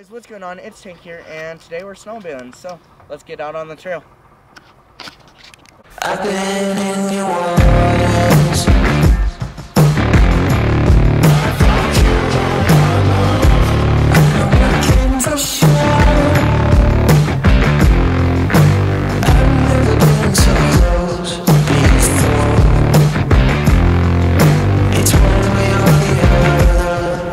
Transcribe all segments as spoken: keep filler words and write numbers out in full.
Guys, what's going on? It's Tank here, and today we're snowmobiling, so let's get out on the trail. I've been in your waters. I'm looking for sure. I've never been so close before. It's one way or the other.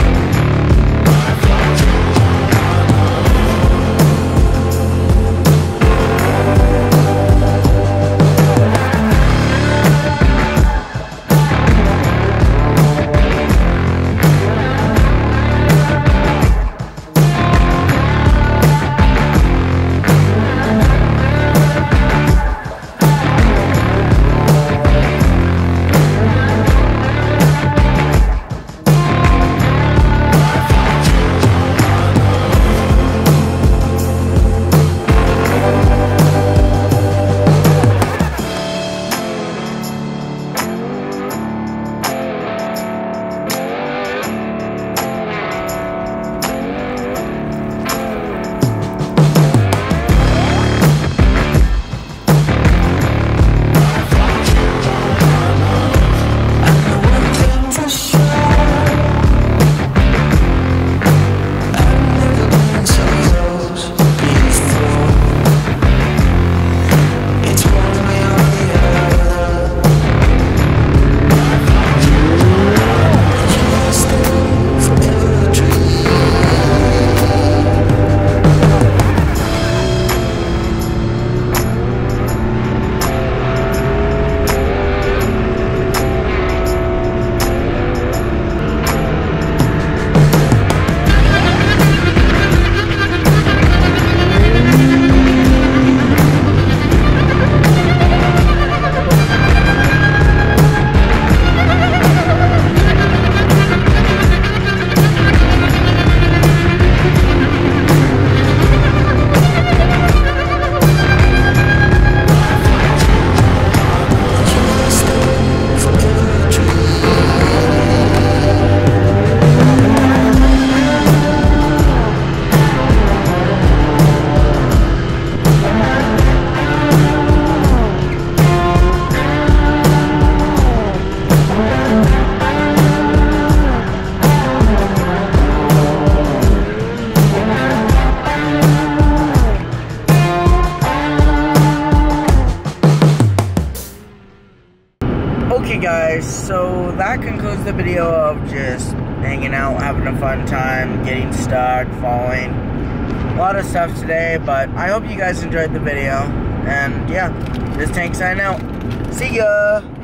Okay guys, so that concludes the video of just hanging out, having a fun time, getting stuck, falling. A lot of stuff today, but I hope you guys enjoyed the video. And yeah, this Tank signing out. See ya!